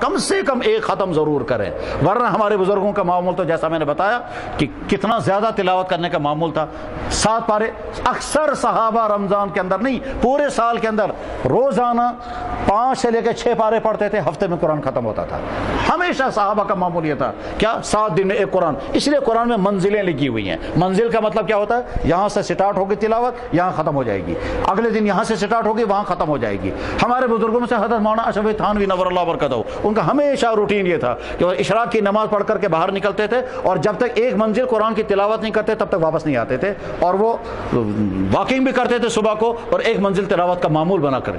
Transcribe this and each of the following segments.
کم سے کم ایک ختم ضرور کریں، ورنہ ہمارے بزرگوں کا معمول تو جیسا میں نے بتایا کہ کتنا زیادہ تلاوت کرنے کا معمول تھا، 7 پارے۔ اکثر صحابہ رمضان کے اندر نہیں، پورے سال کے اندر روزانہ 5 سے لے کے 6 پارے پڑھتے تھے، ہفتے میں قرآن ختم ہوتا تھا۔ ہمیشہ صحابہ کا معمول یہ تھا، کیا 7 دن میں ایک قرآن۔ اس لیے قرآن میں منزلیں لکھی ہوئی ہیں۔ منزل کا مطلب کیا ہوتا ہے؟ یہاں سے سٹارٹ ہوگی تلاوت، یہاں ختم ہو جائے گی، اگلے دن یہاں سے سٹارٹ ہوگی، وہاں ختم ہو جائے گی۔ ہمارے بزرگوں میں سے حضرت مولانا اشرف تھانوی نور اللہ برکتہ، ان کا ہمیشہ روٹین یہ تھا کہ وہ اشراق کی نماز پڑھ کر کے باہر نکلتے تھے، اور جب تک ایک منزل قرآن کی تلاوت نہیں کرتے تب تک واپس نہیں آتے تھے، اور وہ واکنگ بھی کرتے تھے صبح کو، اور ایک منزل تلاوت کا معمول بنا کر۔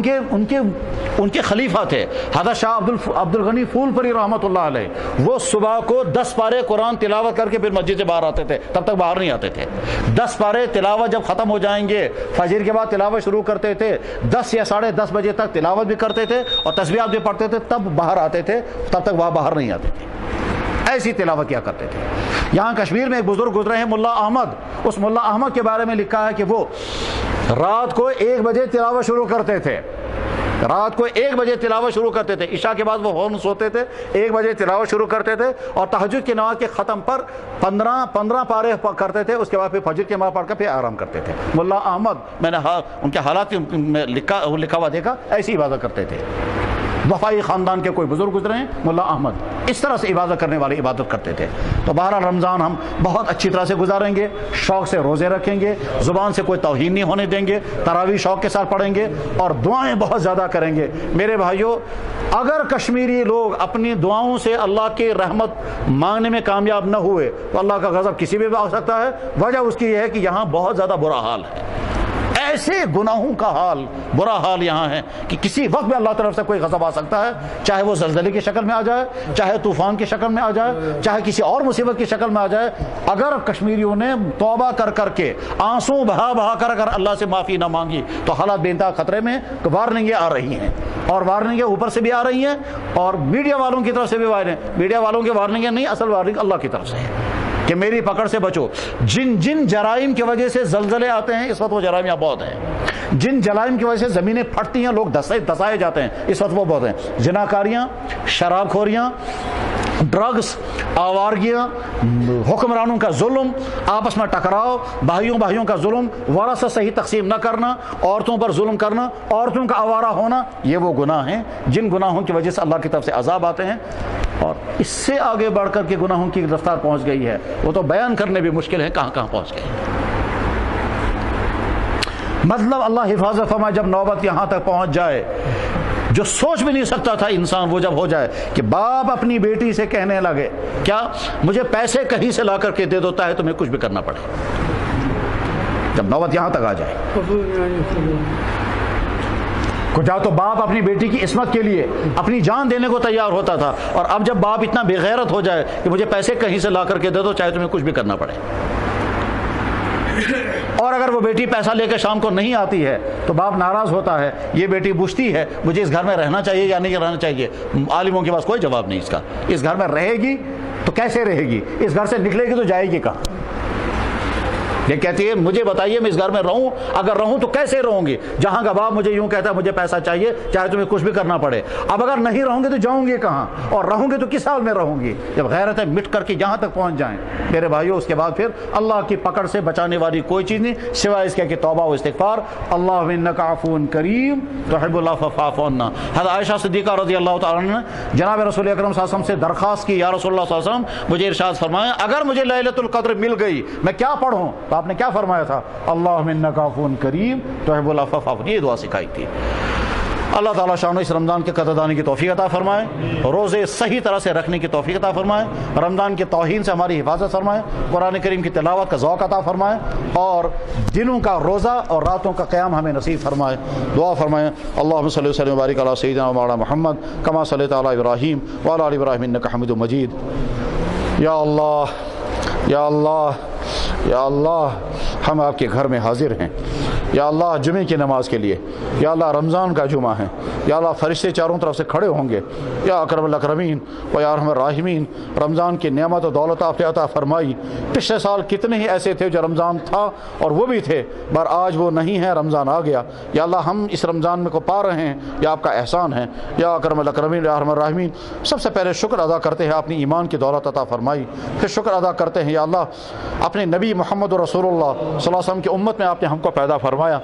ان کے خلیفہ تھے حضرت شاہ عبد الغنی پھول پری رحمۃ اللہ علیہ، وہ صبح کو 10 پارے قرآن تلاوت کر کے پھر مسجد سے باہر آتے تھے، تب تک باہر نہیں آتے تھے۔ 10 پارے تلاوت جب ختم ہو جائیں گے، فجر کے بعد تلاوت شروع کرتے تھے، 10 یا 10:30 بجے تک تلاوت بھی کرتے تھے اور تسبیحات بھی پڑھتے تھے، تب باہر آتے تھے، تب تک وہاں باہر نہیں آتے تھے۔ ایسی تلاوت کیا کرتے تھے۔ یہاں کشمیر میں ایک بزرگ گزرے ہیں ملا احمد، اس ملا احمد کے بارے میں لکھا ہے کہ وہ رات کو 1 بجے تلاوت شروع کرتے تھے، رات کو 1 بجے تلاوت شروع کرتے تھے، عشاء کے بعد وہ فوراً سوتے تھے، 1 بجے تلاوت شروع کرتے تھے، اور تہجد کی نماز کے ختم پر 15 پارے کرتے تھے، اس کے بعد پھر فجر کی نماز پڑھ کر پھر آرام کرتے تھے۔ ملا احمد، میں نے ان کے حالات میں لکھا ہوا دیکھا، ایسی عبادت کرتے تھے۔ وفائی خاندان کے کوئی بزرگ گزرے ہیں ملا احمد، اس طرح سے عبادت کرنے والے عبادت کرتے تھے۔ تو بہرحال رمضان ہم بہت اچھی طرح سے گزاریں گے، شوق سے روزے رکھیں گے، زبان سے کوئی توہین نہیں ہونے دیں گے، تراویح شوق کے ساتھ پڑھیں گے، اور دعائیں بہت زیادہ کریں گے۔ میرے بھائیوں، اگر کشمیری لوگ اپنی دعاؤں سے اللہ کی رحمت مانگنے میں کامیاب نہ ہوئے تو اللہ کا غضب کسی بھی آ سکتا ہے۔ وجہ اس کی یہ ہے کہ یہاں بہت زیادہ برا حال ہے، ایسے گناہوں کا حال، برا حال یہاں ہے کہ کسی وقت بھی اللہ طرف سے کوئی غضب آ سکتا ہے، چاہے وہ زلزلے کی شکل میں آ جائے، چاہے طوفان کی شکل میں آ جائے، چاہے کسی اور مصیبت کی شکل میں آ جائے۔ اگر کشمیریوں نے توبہ کر کے آنسو بہا کر اگر اللہ سے معافی نہ مانگی تو حالات بے انتہا خطرے میں۔ وارننگیں آ رہی ہیں، اور وارننگیں اوپر سے بھی آ رہی ہیں، اور میڈیا والوں کی طرف سے بھی میڈیا والوں کی وارننگیں نہیں، اصل وارننگ اللہ کی طرف سے ہے کہ میری پکڑ سے بچو۔ جن جرائم کی وجہ سے زلزلے آتے ہیں اس وقت وہ جرائم یہاں بہت ہیں، جن جرائم کی وجہ سے زمینیں پھٹتی ہیں، لوگ دسائے جاتے ہیں، اس وقت وہ بہت ہیں۔ زناکاریاں، شراب خوریاں، ڈرگز، آوارگیاں، حکمرانوں کا ظلم، آپس میں ٹکراؤ، بھائیوں کا ظلم، ورثہ صحیح تقسیم نہ کرنا، عورتوں پر ظلم کرنا، عورتوں کا آوارہ ہونا، یہ وہ گناہ ہیں جن گناہوں کی وجہ سے اللہ کی طرف سے عذاب آتے ہیں۔ اور اس سے آگے بڑھ کر کے گناہوں کی رفتار پہنچ گئی ہے، وہ تو بیان کرنے بھی مشکل ہے کہاں پہنچ گئی۔ مطلب اللہ حفاظت فرمائے، جب نوبت یہاں تک پہنچ جائے، جو سوچ بھی نہیں سکتا تھا انسان، وہ جب ہو جائے کہ باپ اپنی بیٹی سے کہنے لگے کیا مجھے پیسے کہیں سے لا کر کے دے دیتا ہے تمہیں کچھ بھی کرنا پڑے، جب نوبت یہاں تک آ جائے۔ جا تو باپ اپنی بیٹی کی عصمت کے لیے اپنی جان دینے کو تیار ہوتا تھا، اور اب جب باپ اتنا بے غیرت ہو جائے کہ مجھے پیسے کہیں سے لا کر کے دے دو چاہے تمہیں کچھ بھی کرنا پڑے۔ اور اگر وہ بیٹی پیسہ لے کے شام کو نہیں آتی ہے تو باپ ناراض ہوتا ہے، یہ بیٹی پوچھتی ہے مجھے اس گھر میں رہنا چاہیے یا نہیں رہنا چاہیے، عالموں کے پاس کوئی جواب نہیں اس کا۔ اس گھر میں رہے گی تو کیسے رہے گی، اس گھر سے نکلے گی تو جائے گی کہاں؟ یہ کہتی ہے مجھے بتائیے میں اس گھر میں رہوں، اگر رہوں تو کیسے رہوں گی، جہاں کا باپ مجھے یوں کہتا ہے مجھے پیسہ چاہیے چاہے تمہیں کچھ بھی کرنا پڑے، اب اگر نہیں رہوں گی تو جاؤں گی کہاں، اور رہوں گی تو کس حال میں رہوں گی؟ جب غیرتیں مٹ کر کے یہاں تک پہنچ جائیں میرے بھائیوں، اس کے بعد پھر اللہ کی پکڑ سے بچانے والی کوئی چیز نہیں سوائے اس کے کہ توبہ و استغفار۔ اللہم انک عفو کریم تحب العفو فاعف عنا۔ حضرت عائشہ صدیقہ رضی اللہ تعالیٰ عنہ نے جناب رسول اکرم صلی اللہ علیہ وسلم سے درخواست کی، یا رسول اللہ صلی اللہ علیہ وسلم مجھے ارشاد فرمائیں اگر مجھے لیلۃ القدر مل گئی میں کیا پڑھوں؟ تو آپ نے کیا فرمایا تھا؟ اللہم انک عفو کریم تحب العفو فاعف عنہ، یہ دعا سکھائی تھی۔ اللہ تعالیٰ شان اس رمضان کے قدر دانی کی توفیق عطا فرمائے، روزے صحیح طرح سے رکھنے کی توفیق عطا فرمائے، رمضان کے توہین سے ہماری حفاظت فرمائے، قرآن کریم کی تلاوت کا ذوق عطا فرمائے، اور دنوں کا روزہ اور راتوں کا قیام ہمیں نصیب فرمائے۔ دعا فرمائیں اللہم صلی وسلم وبارک علی سیدنا و مولانا محمد کما صلیت علی ابراہیم وعلی آل ابراہیم انک حمید مجید۔ یا اللہ، یا اللہ، یا اللہ، ہم آپ کے گھر میں حاضر ہیں یا اللہ جمعے کی نماز کے لیے، یا اللہ رمضان کا جمعہ ہے، یا اللہ فرشتے چاروں طرف سے کھڑے ہوں گے، یا اکرم الاکرمین و یا ارحم الراحمین، رمضان کی نعمت و دولت آپ نے عطا فرمائی۔ پچھلے سال کتنے ہی ایسے تھے جو رمضان تھا اور وہ بھی تھے، پر آج وہ نہیں ہے، رمضان آ گیا۔ یا اللہ ہم اس رمضان میں کو پا رہے ہیں، یہ آپ کا احسان ہے، یا اکرم الاکرمین یا ارحم الراحمین۔ سب سے پہلے شکر ادا کرتے ہیں اپنی ایمان کی دولت عطا فرمائی، پھر شکر ادا کرتے ہیں یا اللہ اپنے نبی محمد رسول اللہ صلی اللہ علیہ وسلم کی امت میں آپ نے ہم کو پیدا فرمایا۔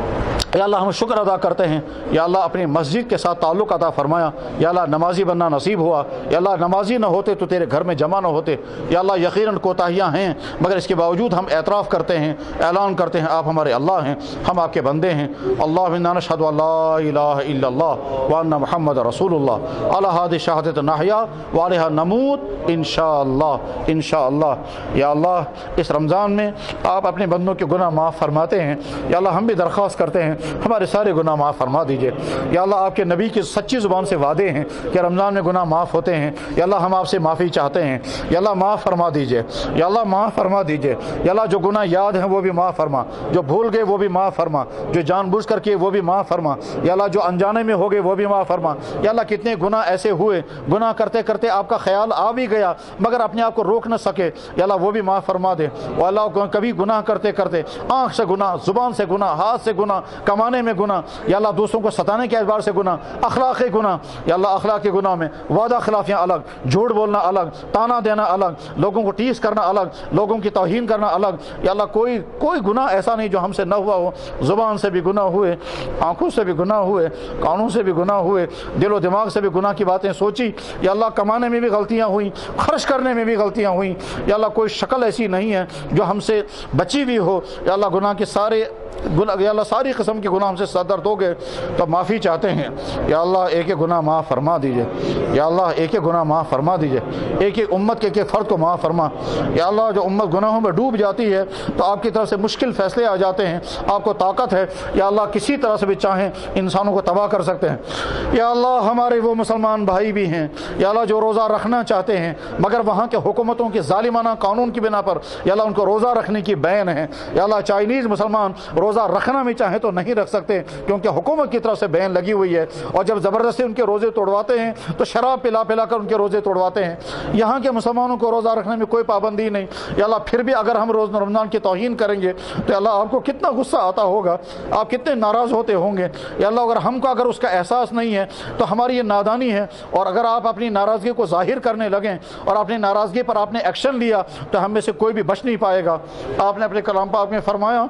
یا اللہ ہم شکر ادا کرتے ہیں یا اللہ اپنی مسجد کے ساتھ تعلق عطا فرمایا، یا اللہ نمازی بننا نصیب ہوا، یا اللہ نمازی نہ ہوتے تو تیرے گھر میں جمع نہ ہوتے، یا اللہ یقیناً کوتاہیاں ہیں مگر اس کے باوجود ہم اعتراف کرتے ہیں، اعلان کرتے ہیں آپ ہمارے اللہ ہیں، ہم آپ کے بندے ہیں۔ اللہ انا نشہد ان لا الہ الا اللہ وان محمد رسول اللہ علی ہذہ شہادۃ نحیا وعلیہا نموت انشاءاللہ انشاءاللہ۔ یا اللہ اس رمضان میں آپ اپنے بندوں کے گناہ معاف فرماتے ہیں، یا اللہ ہم بھی درخواست کرتے ہیں ہمارے سارے گناہ معاف فرما دیجئے۔ یا اللہ آپ کے نبی کی سچی زبان سے وعدے ہیں کہ رمضان میں گناہ معاف ہوتے ہیں، یا اللہ ہم آپ سے معافی چاہتے ہیں، یا اللہ معاف فرما دیجئے، یا اللہ معاف فرما دیجئے۔ یا اللہ جو گناہ یاد ہیں وہ بھی معاف فرما، جو بھول گئے وہ بھی معاف فرما، جو جان بوجھ کر کے وہ بھی معاف فرما، یا اللہ جو انجانے میں ہو گئے وہ بھی معاف فرما۔ یا اللہ کتنے گناہ ایسے ہوئے، گناہ کرتے کرتے آپ کا خیال آ بھی گیا مگر اپنے آپ کو روک نہ سکے، یا اللہ وہ بھی معاف فرما دے۔ اور اللہ کبھی گناہ کرتے کرتے آنکھ سے گناہ، زبان سے گناہ، ہاتھ سے گناہ، کمانے میں گناہ، یا اللہ دوسروں کو ستانے کے اعتبار سے گناہ، اخلاقی گناہ، یا اللہ اخلاقی گناہ میں وعدہ خلافیاں الگ، جھوٹ بولنا الگ، تانا دینا الگ، لوگوں کو ٹیس کرنا الگ، لوگوں کی توہین کرنا الگ۔ یا اللہ کوئی گناہ ایسا نہیں جو ہم سے نہ ہوا ہو۔ زبان سے بھی گناہ ہوئے، آنکھوں سے بھی گناہ ہوئے، کانوں سے بھی گناہ ہوئے، دل و دماغ سے بھی گناہ کی باتیں سوچی۔ یا اللہ کمانے میں بھی غلطیاں ہوئیں، خرچ کرنے میں بھی غلطیاں ہوئیں۔ یا اللہ کوئی شکل ایسی نہیں ہے جو ہم سے بچی ہوئی ہو۔ یا اللہ گناہ کے سارے گناہ، یا اللہ ساری قسم کے گناہ ہم سے صدر ہو گئے تو معافی چاہتے ہیں۔ یا اللہ ایک ایک گناہ معاف فرما دیجئے، یا اللہ ایک ایک گناہ معاف فرما دیجئے، ایک ایک امت کے ایک ایک فرد کو معاف فرما۔ یا اللہ جو امت گناہوں میں ڈوب جاتی ہے تو آپ کی طرف سے مشکل فیصلے آ جاتے ہیں، آپ کو طاقت ہے، یا اللہ کسی طرح سے بھی چاہیں انسانوں کو تباہ کر سکتے ہیں۔ یا اللہ ہمارے وہ مسلمان بھائی بھی ہیں یا اللہ جو روزہ رکھنا چاہتے ہیں مگر وہاں کے حکومتوں کے ظالمانہ قانون کی بنا پر یا اللہ ان کو روزہ رکھنے کی بین ہے۔ یا اللہ چائنیز مسلمان روزہ رکھنا بھی چاہیں تو نہیں رکھ سکتے کیونکہ حکومت کی طرف سے بین لگی ہوئی ہے، اور جب زبردستی ان کے روزے توڑواتے ہیں تو شراب پلا پلا کر ان کے روزے توڑواتے ہیں۔ یہاں کے مسلمانوں کو روزہ رکھنے میں کوئی پابندی نہیں۔ یا اللہ پھر بھی اگر ہم روز رمضان کی توہین کریں گے تو اللہ آپ کو کتنا غصہ آتا ہوگا، آپ کتنے ناراض ہوتے ہوں گے۔ یا اللہ اگر ہم کو اگر اس کا احساس نہیں ہے تو ہماری یہ نادانی ہے، اور اگر آپ اپنی ناراضگی کو ظاہر کرنے لگیں اور اپنی ناراضگی پر آپ نے ایکشن لیا تو ہم میں سے کوئی بھی بچ نہیں پائے گا۔ آپ نے اپنے کلام پاک میں فرمایا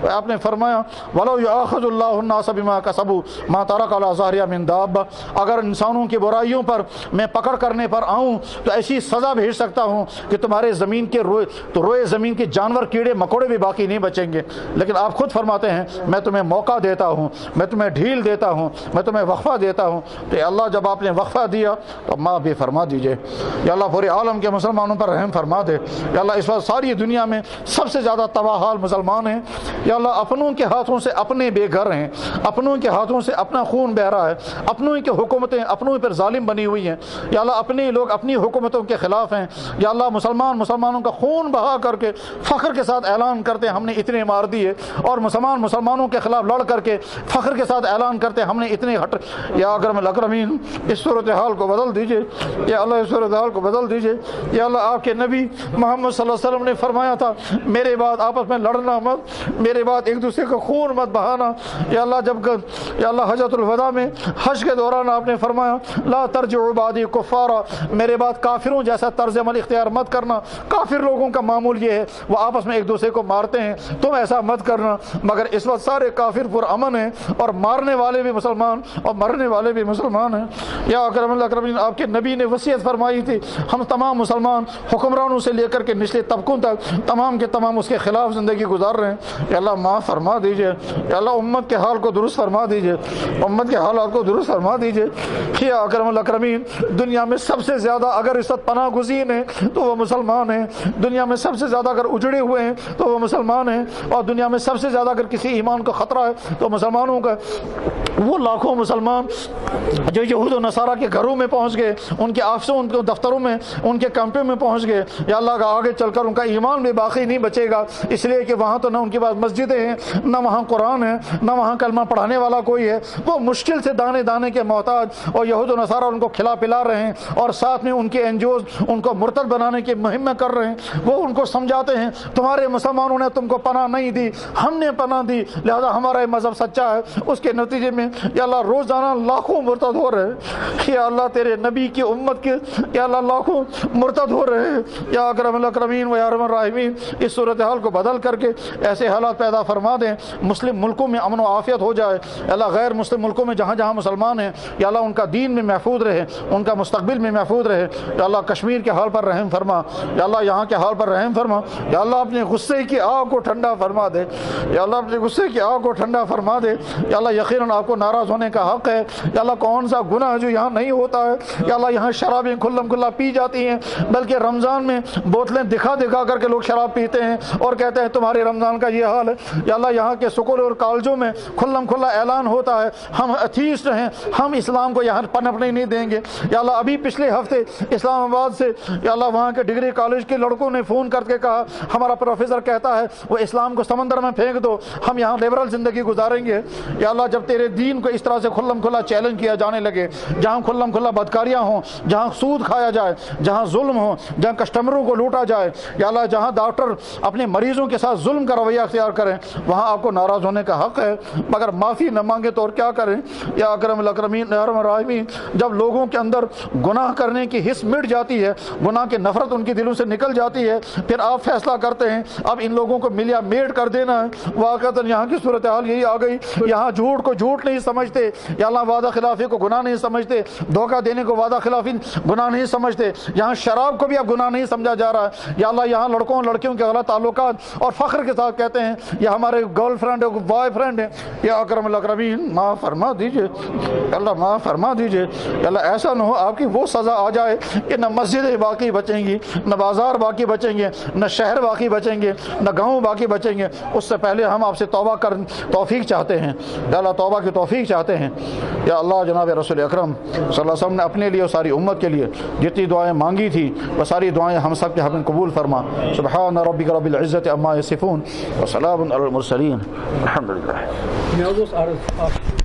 وَلَوْ يُؤَاخِذُ اللَّهُ النَّاسَ بِمَا كَسَبُوا مَا تَرَكَ عَلَىٰ ظَهْرِهَا مِن دَابَّةٍ، اگر انسانوں کی برائیوں پر میں پکڑ کرنے پر آؤں تو ایسی سزا بھیج سکتا ہوں کہ تمہارے زمین کے روئے زمین کے جانور کیڑے مکوڑے بھی باقی نہیں بچیں گے۔ لیکن آپ خود فرماتے ہیں میں تمہیں موقع دیتا ہوں، میں تمہیں ڈھیل دیتا ہوں، میں تمہیں وقفہ دیتا ہوں۔ تو اللہ جب آپ نے وقفہ دیا تو معاف بھی فرما دیجئے۔ یا اللہ پورے عالم کے مسلمانوں پر رحم فرما دے۔ یا اللہ اس وقت ساری دنیا میں سب سے زیادہ تباہ حال مسلمان ہیں۔ یا اللہ اپنوں کے ہاتھوں سے اپنے بے گھر ہیں، اپنوں کے ہاتھوں سے اپنا خون بہ رہا ہے، اپنوں کی حکومتیں اپنوں پر ظالم بنی ہوئی ہیں۔ یا اللہ اپنے لوگ اپنی حکومتوں کے خلاف ہیں۔ یا اللہ مسلمانوں کا خون بہا کر کے فخر کے ساتھ اعلان کرتے ہم نے اتنے مار دیے، اور مسلمانوں کے خلاف لڑ کر کے فخر کے ساتھ اعلان کرتے ہم نے اتنے یا اکرم الاکرمین اس صورتحال کو بدل دیجئے، یا اللہ اس صورتحال کو بدل دیجئے۔ یا اللہ آپ کے نبی محمد صلی اللہ علیہ وسلم نے فرمایا تھا میرے بعد آپس میں لڑنا مت، میرے بعد ایک دوسرے کو خون مت بہانا۔ یا اللہ یا اللہ حجۃ الوداع میں حج کے دوران آپ نے فرمایا لا ترجعوا بعدی کفارا، میرے بعد کافروں جیسا طرز عمل اختیار مت کرنا۔ کافر لوگوں کا معمول یہ ہے وہ آپس میں ایک دوسرے کو مارتے ہیں، تم ایسا مت کرنا۔ مگر اس وقت سارے کافر پر امن ہیں، اور مارنے والے بھی مسلمان اور مرنے والے بھی مسلمان ہیں۔ یا اکرم الاکرمین آپ کے نبی نے وصیت فرمائی تھی ہم تمام مسلمان حکمرانوں سے لے کر کے نچلے طبقوں تک تمام کے تمام اس کے خلاف زندگی گزار رہے ہیں۔ یا اللہ معاف فرما دیجئے، یا اللہ امت کے حال کو درست فرما دیجئے، امت کے حالات کو درست فرما دیجئے۔ یا اکرم الاکرمین دنیا میں سب سے زیادہ اگر اس وقت پناہ گزین ہیں تو وہ مسلمان ہیں، دنیا میں سب سے زیادہ اگر اجڑے ہوئے ہیں تو وہ مسلمان ہیں، اور دنیا میں سب سے زیادہ اگر کسی ایمان کو خطرہ ہے تو مسلمانوں کا وہ لاکھوں مسلمان جو یہود و نصارہ کے گھروں میں پہنچ گئے، ان کے آفسوں، ان کے دفتروں میں، ان کے کیمپوں میں پہنچ گئے، یا اللہ کا آگے چل کر ان کا ایمان بھی باقی نہیں بچے گا، اس لیے کہ وہاں تو نہ ان کے پاس مسجدیں ہیں، نہ وہاں قرآن ہے، نہ وہاں کلمہ پڑھانے والا کوئی ہے، وہ مشکل سے دانے دانے کے محتاج، اور یہود و نصارہ ان کو کھلا پلا رہے ہیں، اور ساتھ میں ان کے NGOs ان کو مرتد بنانے کی مہم میں کر رہے ہیں۔ وہ ان کو سمجھاتے ہیں تمہارے مسلمانوں نے تم کو پناہ نہیں دی، ہم نے پناہ دی، لہذا ہمارا مذہب سچا ہے۔ اس کے نتیجے میں یا اللہ روزانہ لاکھوں مرتد ہو رہے ہیں، یا اللہ تیرے نبی کی امت کے یا اللہ لاکھوں مرتد ہو رہے ہیں، یا اکرم الاکرمین و یا ارحم الراحمین اس صورتحال کو بدل کر کے ایسے حالات پیدا فرما دیں مسلم ملکوں میں امن و عافیت ہو جائے۔ یا اللہ غیر مسلم ملکوں میں جہاں جہاں مسلمان ہیں یا اللہ ان کا دین میں محفوظ رہے، ان کا مستقبل میں محفوظ رہے۔ یا اللہ کشمیر کے حال پر رحم فرما، یا اللہ یہاں کے حال پر رحم فرما، یا اللہ اپنے غصے کی آگ کو ٹھنڈا فرما دے، یا اللہ اپنے غصے کی آگ کو ٹھنڈا فرما دے۔ یا اللہ یقیناً آپ کو ناراض ہونے کا حق ہے۔ یا اللہ کون سا گناہ جو یہاں نہیں ہوتا ہے؟ یا اللہ یہاں شرابیں کھلم کھلا پی جاتی ہیں، بلکہ رمضان میں بوتلیں دکھا دکھا کر کے لوگ شراب پیتے ہیں اور کہتے ہیں تمہارے رمضان کا یہ حال ہے۔ یا اللہ یہاں کے سکول اور کالجوں میں کھلم کھلا اعلان ہوتا ہے ہم ایتھیسٹ ہیں، ہم اسلام کو یہاں پنپنے نہیں دیں گے۔ یا اللہ ابھی پچھلے ہفتے اسلام آباد سے یا اللہ وہاں کے ڈگری کالج کے لڑکوں نے فون کر کے کہا ہمارا پروفیسر کہتا ہے وہ اسلام کو سمندر میں پھینک دو، ہم یہاں لبرل زندگی گزاریں گے۔ یا اللہ جب تیرے دین کو اس طرح سے کھلم کھلا چیلنج کیا جانے لگے، جہاں کھلم کھلا بدکاریاں ہوں، جہاں سود کھایا جائے، جہاں ظلم ہو، جہاں کسٹمروں کو لوٹا جائے، یا اللہ جہاں ڈاکٹر اپنے مریضوں کے ساتھ ظلم کا رویہ اختیار کریں، وہاں آپ کو ناراض ہونے کا حق ہے، مگر معافی نہ مانگے تو اور کیا کریں؟ یا اکرم الاکرمین یا ارحم الراحمین جب لوگوں کے اندر گناہ کرنے کی حس مٹ جاتی ہے، گناہ کی نفرت ان کے دلوں سے نکل جاتی ہے، پھر آپ فیصلہ کرتے ہیں اب ان لوگوں کو ملیا میٹ کر دینا ہے۔ واقعتاً یہاں کی صورتحال یہی آ گئی، یہاں جھوٹ کو جھوٹ نہیں سمجھتے، یا اللہ وعدہ خلافی کو گناہ نہیں سمجھتے، دھوکہ دینے کو وعدہ خلافی گناہ نہیں سمجھتے، یہاں شراب کو بھی اب گناہ نہیں سمجھا جا رہا ہے۔ یا اللہ یہاں لڑکوں اور لڑکیوں کے غلط تعلقات اور فخر کے ساتھ کہتے ہیں یہ ہمارے گرل فرینڈ ہے، بوائے فرینڈ ہے۔ یا اکرم الاکرمین معاف فرما دیجئے، اللہ معاف فرما دیجئے۔ یا اللہ ایسا نہ ہو آپ کی وہ سزا آ جائے کہ نہ مسجدیں باقی بچیں گی، نہ بازار باقی بچیں گے، نہ شہر باقی بچیں گے، نہ گاؤں باقی بچیں گے۔ اس سے پہلے ہم آپ سے توبہ کر توفیق چاہتے ہیں، یا اللہ توبہ کی توفیق چاہتے ہیں۔ یا اللہ جناب رسول اکرم صلی اللہ علیہ وسلم نے اپنے لیے اور ساری امت کے لیے جتنی دعائیں مانگی تھی وہ ساری دعائیں ہم سب کے حق میں قبول فرما۔ سبحان ربک رب العزت عما یصفون وسلام علی المرسلین الحمدللہ۔